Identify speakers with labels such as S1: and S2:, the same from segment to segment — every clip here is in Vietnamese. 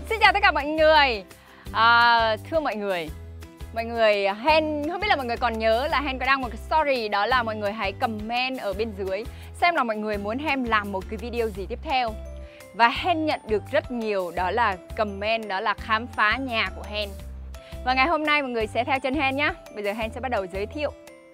S1: Xin chào tất cả mọi người. Thưa mọi người, Hen không biết là mọi người còn nhớ là Hen có đăng một cái story, đó là mọi người hãy comment ở bên dưới xem là mọi người muốn Hen làm một cái video gì tiếp theo. Và Hen nhận được rất nhiều đó là comment, đó là khám phá nhà của Hen. Và ngày hôm nay mọi người sẽ theo chân Hen nhé. Bây giờ Hen sẽ bắt đầu giới thiệu.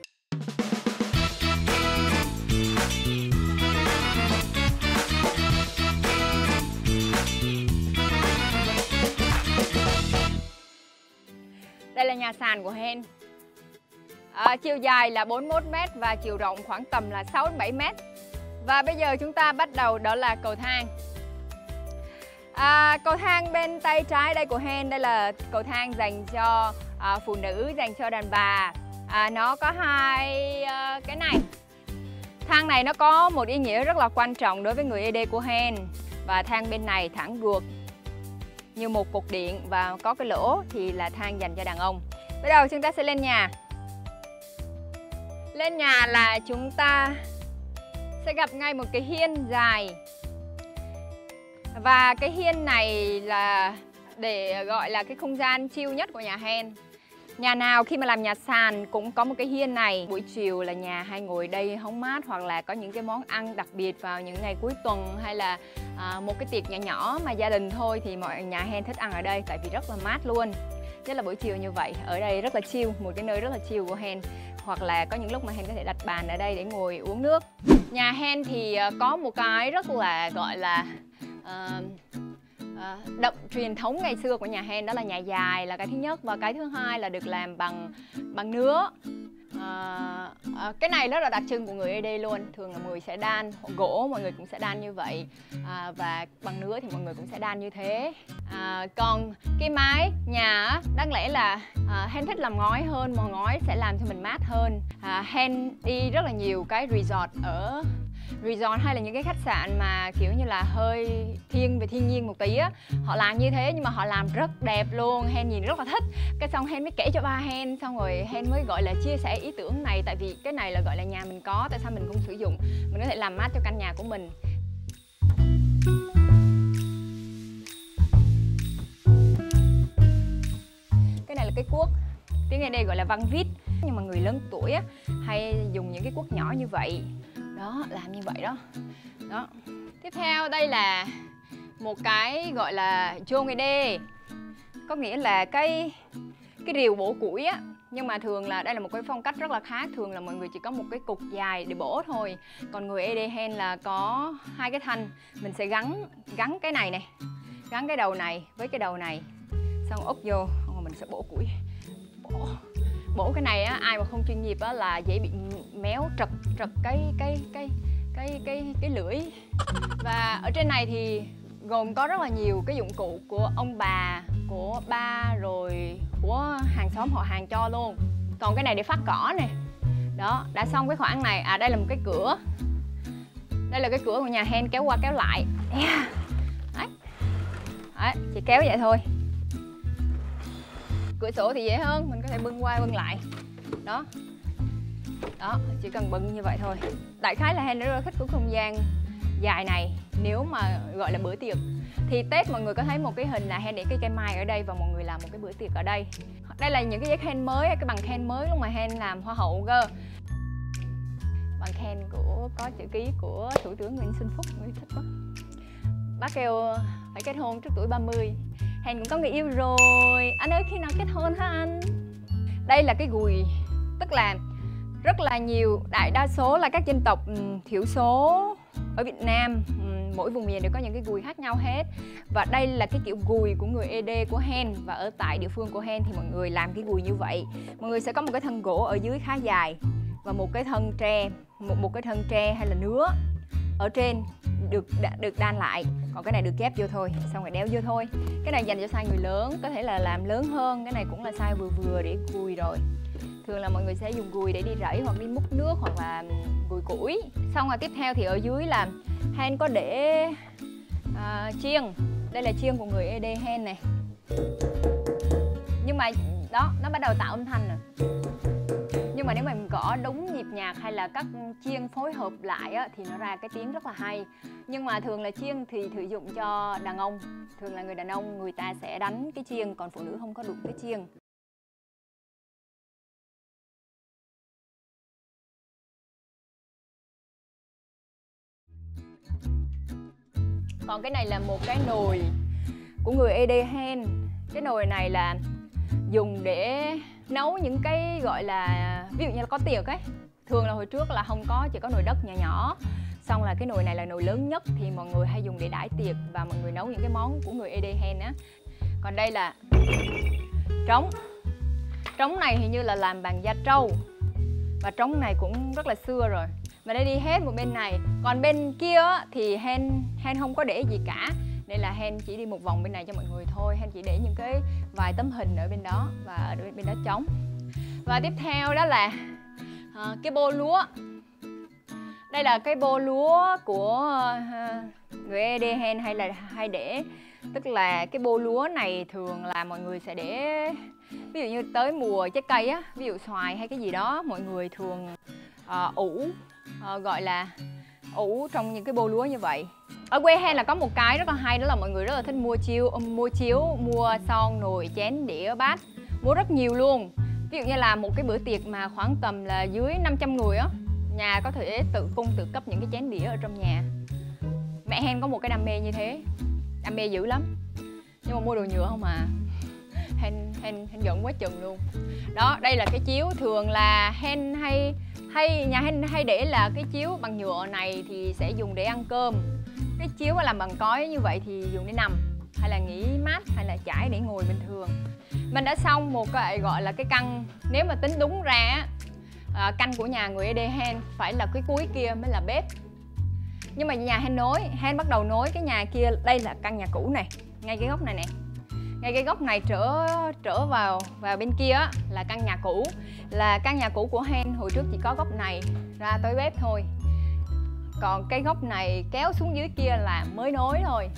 S1: Đây là nhà sàn của Hen. Chiều dài là 41m và chiều rộng khoảng tầm là 6-7m. Và bây giờ chúng ta bắt đầu đó là cầu thang. Cầu thang bên tay trái đây của Hen, đây là cầu thang dành cho phụ nữ, dành cho đàn bà. Nó có hai cái này. Thang này nó có một ý nghĩa rất là quan trọng đối với người ED của Hen. Và thang bên này thẳng ruột như một cột điện và có cái lỗ thì là thang dành cho đàn ông. Bây giờ chúng ta sẽ lên nhà. Lên nhà là chúng ta sẽ gặp ngay một cái hiên dài. Và cái hiên này là để gọi là cái không gian chill nhất của nhà Hen. Nhà nào khi mà làm nhà sàn cũng có một cái hiên này. Buổi chiều là nhà hay ngồi đây hóng mát, hoặc là có những cái món ăn đặc biệt vào những ngày cuối tuần, hay là một cái tiệc nhỏ nhỏ mà gia đình thôi thì mọi nhà Hen thích ăn ở đây, tại vì rất là mát luôn. Nhất là buổi chiều như vậy, ở đây rất là chill, một cái nơi rất là chill của Hen. Hoặc là có những lúc mà Hen có thể đặt bàn ở đây để ngồi uống nước. Nhà Hen thì có một cái rất là gọi là đậm truyền thống ngày xưa của nhà Hen, đó là nhà dài là cái thứ nhất, và cái thứ hai là được làm bằng nứa. Cái này rất là đặc trưng của người ED luôn. Thường là mọi người sẽ đan gỗ, mọi người cũng sẽ đan như vậy, và bằng nứa thì mọi người cũng sẽ đan như thế. Còn cái mái nhà đáng lẽ là Hen thích làm ngói hơn, mà ngói sẽ làm cho mình mát hơn. Hen đi rất là nhiều cái resort hay là những cái khách sạn mà kiểu như là hơi thiên về thiên nhiên một tí á, họ làm như thế nhưng mà họ làm rất đẹp luôn. Hen nhìn rất là thích. Cái xong Hen mới kể cho ba Hen, xong rồi Hen mới gọi là chia sẻ ý tưởng này, tại vì cái này là gọi là nhà mình có, tại sao mình không sử dụng, mình có thể làm mát cho căn nhà của mình. Cái này là cái cuốc, tiếng ở đây gọi là văn vít, nhưng mà người lớn tuổi á hay dùng những cái cuốc nhỏ như vậy. Đó, làm như vậy đó. Đó. Tiếp theo đây là một cái gọi là chôn người đê. Có nghĩa là cái rìu bổ củi á. Nhưng mà thường là đây là một cái phong cách rất là khác. Thường là mọi người chỉ có một cái cục dài để bổ thôi. Còn người ED Hen là có hai cái thanh. Mình sẽ gắn cái này này, gắn cái đầu này với cái đầu này, xong úp vô, xong mình sẽ bổ củi. Bổ cái này á, ai mà không chuyên nghiệp á là dễ bị méo trật cái lưỡi. Và ở trên này thì gồm có rất là nhiều cái dụng cụ của ông bà, của ba, rồi của hàng xóm họ hàng cho luôn. Còn cái này để phát cỏ này. Đó, đã xong cái khoảng này. Đây là một cái cửa. Đây là cái cửa của nhà Hen, kéo qua kéo lại. Đấy, chỉ kéo vậy thôi. Cửa sổ thì dễ hơn, mình có thể bưng qua bưng lại. Đó. Đó, chỉ cần bưng như vậy thôi. Đại khái là Hen rất là thích của không gian dài này. Nếu mà gọi là bữa tiệc thì Tết mọi người có thấy một cái hình là Hen để cái cây mai ở đây và mọi người làm một cái bữa tiệc ở đây. Đây là những cái giấy khen mới, cái bằng khen mới lúc mà Hen làm hoa hậu cơ. Bằng khen có chữ ký của Thủ tướng Nguyễn Xuân Phúc, mình thích quá. Bác kêu phải kết hôn trước tuổi 30. Hen cũng có người yêu rồi. Anh ơi, khi nào kết hôn hả anh? Đây là cái gùi, tức là rất là nhiều, đại đa số là các dân tộc thiểu số ở Việt Nam, mỗi vùng miền đều có những cái gùi khác nhau hết. Và đây là cái kiểu gùi của người ED của Hen. Và ở tại địa phương của Hen thì mọi người làm cái gùi như vậy. Mọi người sẽ có một cái thân gỗ ở dưới khá dài và một cái thân tre, một cái thân tre hay là nứa ở trên được đan lại. Còn cái này được ghép vô thôi, xong rồi đeo vô thôi. Cái này dành cho size người lớn, có thể là làm lớn hơn. Cái này cũng là size vừa vừa để gùi rồi. Thường là mọi người sẽ dùng gùi để đi rẫy hoặc đi múc nước hoặc là gùi củi. Xong rồi tiếp theo thì ở dưới là Hen có để chiêng. Đây là chiêng của người ED Hen này. Nhưng mà đó, nó bắt đầu tạo âm thanh rồi. Nhưng Nhưng mà nếu mà mình gõ đúng nhịp nhạc hay là các chiêng phối hợp lại á, thì nó ra cái tiếng rất là hay. Nhưng mà thường là chiêng thì sử dụng cho đàn ông. Thường là người đàn ông người ta sẽ đánh cái chiêng, còn phụ nữ không có đụng cái chiêng. Còn cái này là một cái nồi của người Ede Hen. Cái nồi này là dùng để nấu những cái gọi là ví dụ như là có tiệc ấy. Thường là hồi trước là không có, chỉ có nồi đất nhỏ nhỏ. Xong là cái nồi này là nồi lớn nhất thì mọi người hay dùng để đãi tiệc và mọi người nấu những cái món của người Ede Hen á. Còn đây là trống. Trống này hình như là làm bằng da trâu. Và trống này cũng rất là xưa rồi. Và đây đi hết một bên này. Còn bên kia thì Hen không có để gì cả. Nên là Hen chỉ đi một vòng bên này cho mọi người thôi. Hen chỉ để những cái vài tấm hình ở bên đó. Và ở bên đó trống. Và tiếp theo đó là cái bô lúa. Đây là cái bô lúa của người Ede Hen hay để. Tức là cái bô lúa này thường là mọi người sẽ để, ví dụ như tới mùa trái cây á, ví dụ xoài hay cái gì đó, mọi người thường ủ, gọi là ủ trong những cái bô lúa như vậy. Ở quê Hen là có một cái rất là hay, đó là mọi người rất là thích mua chiếu, mua son, nồi, chén, đĩa, bát, mua rất nhiều luôn. Ví dụ như là một cái bữa tiệc mà khoảng tầm là dưới 500 người á, nhà có thể tự cung tự cấp những cái chén đĩa ở trong nhà. Mẹ Hen có một cái đam mê như thế, đam mê dữ lắm. Nhưng mà mua đồ nhựa không à. Hen giận quá chừng luôn. Đó, đây là cái chiếu thường là Hen nhà Hen hay để là cái chiếu bằng nhựa này thì sẽ dùng để ăn cơm. Cái chiếu mà làm bằng cói như vậy thì dùng để nằm, hay là nghỉ mát, hay là trải để ngồi bình thường. Mình đã xong một cái gọi là cái căn. Nếu mà tính đúng ra căn của nhà người Ede Hen phải là cái cuối kia mới là bếp. Nhưng mà nhà Hen bắt đầu nối cái nhà kia. Đây là căn nhà cũ này, ngay cái góc này nè. Ngay cái góc này trở vào bên kia á, là căn nhà cũ. Là căn nhà cũ của Hen hồi trước chỉ có góc này ra tới bếp thôi. Còn cái góc này kéo xuống dưới kia là mới nối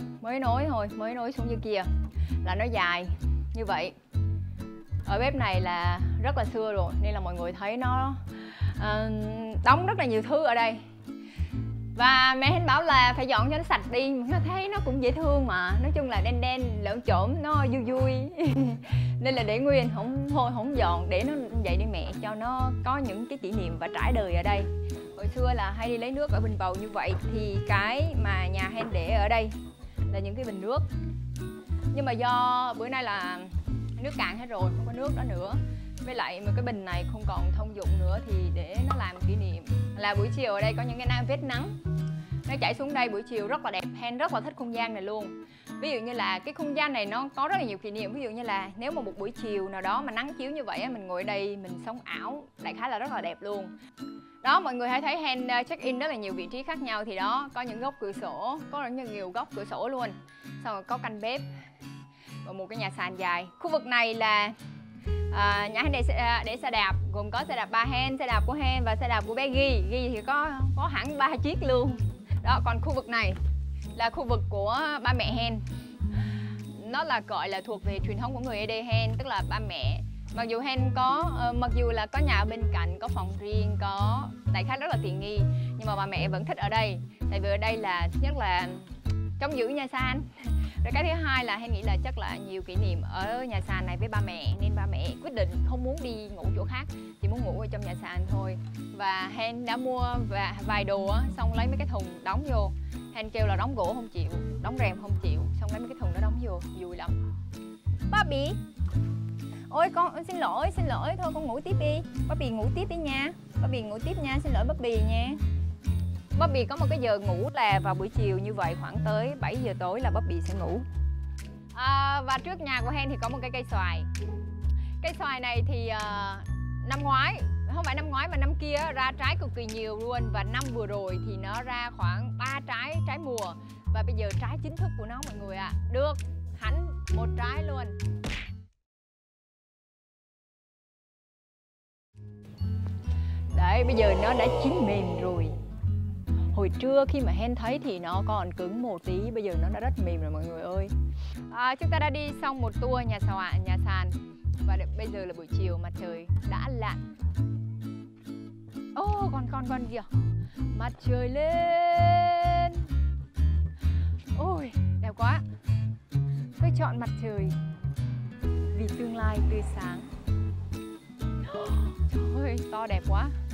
S1: xuống dưới kia là nó dài như vậy. Ở bếp này là rất là xưa rồi, nên là mọi người thấy nó đóng rất là nhiều thứ ở đây. Và mẹ Hen bảo là phải dọn cho nó sạch đi, nó thấy nó cũng dễ thương mà. Nói chung là đen lởm chởm, nó vui nên là để nguyên, không dọn, để nó vậy đi mẹ, cho nó có những cái kỷ niệm và trải đời ở đây. Hồi xưa là hay đi lấy nước ở bình bầu như vậy, thì cái mà nhà Hen để ở đây là những cái bình nước. Nhưng mà do bữa nay là nước cạn hết rồi, không có nước đó nữa, với lại một cái bình này không còn thông dụng nữa, thì để nó làm kỷ niệm. Là buổi chiều ở đây có những cái vết nắng nó chảy xuống đây buổi chiều rất là đẹp. Hen rất là thích không gian này luôn. Ví dụ như là cái không gian này nó có rất là nhiều kỷ niệm. Ví dụ như là nếu mà một buổi chiều nào đó mà nắng chiếu như vậy, mình ngồi ở đây mình sống ảo, đại khái là rất là đẹp luôn. Đó, mọi người hãy thấy Hen check in rất là nhiều vị trí khác nhau. Thì đó, có những góc cửa sổ, có rất nhiều góc cửa sổ luôn. Xong rồi có căn bếp và một cái nhà sàn dài. Khu vực này là nhà Hen để xe đạp, gồm có xe đạp ba Hen, xe đạp của Hen và xe đạp của bé Ghi. Ghi thì có hẳn 3 chiếc luôn. Đó, còn khu vực này là khu vực của ba mẹ Hen. Nó là gọi là thuộc về truyền thống của người Ede Hen, tức là ba mẹ. Mặc dù Hen mặc dù là có nhà ở bên cạnh, có phòng riêng, có đại khái rất là tiện nghi, nhưng mà bà mẹ vẫn thích ở đây. Tại vì ở đây là thứ nhất là trông giữ nhà sàn. Rồi cái thứ hai là Hen nghĩ là chắc là nhiều kỷ niệm ở nhà sàn này với ba mẹ, nên ba mẹ quyết định không muốn đi ngủ chỗ khác, chỉ muốn ngủ ở trong nhà sàn thôi. Và Hen đã mua vài đồ á, xong lấy mấy cái thùng đóng vô. Hen kêu là đóng gỗ không chịu, đóng rèm không chịu, xong lấy mấy cái thùng đó đóng vô, vui lắm. Bobby, ôi con xin lỗi thôi, con ngủ tiếp đi. Bobby ngủ tiếp đi nha, Bobby ngủ tiếp nha, xin lỗi Bobby nha. Bobby có một cái giờ ngủ là vào buổi chiều như vậy, khoảng tới 7 giờ tối là Bobby sẽ ngủ. Và trước nhà của Hen thì có một cái cây xoài. Cây xoài này thì năm ngoái, không phải năm ngoái mà năm kia ra trái cực kỳ nhiều luôn. Và năm vừa rồi thì nó ra khoảng 3 trái mùa. Và bây giờ trái chính thức của nó mọi người ạ, được hẳn 1 trái luôn. Đấy, bây giờ nó đã chín mềm rồi. Hồi trưa khi mà Hen thấy thì nó còn cứng một tí, bây giờ nó đã rất mềm rồi mọi người ơi. Chúng ta đã đi xong một tour nhà sàn. Và bây giờ là buổi chiều, mặt trời đã lặn. Ô, còn kìa. Mặt trời lên. Ôi, đẹp quá. Tôi chọn mặt trời vì tương lai tươi sáng. Trời ơi, to đẹp quá.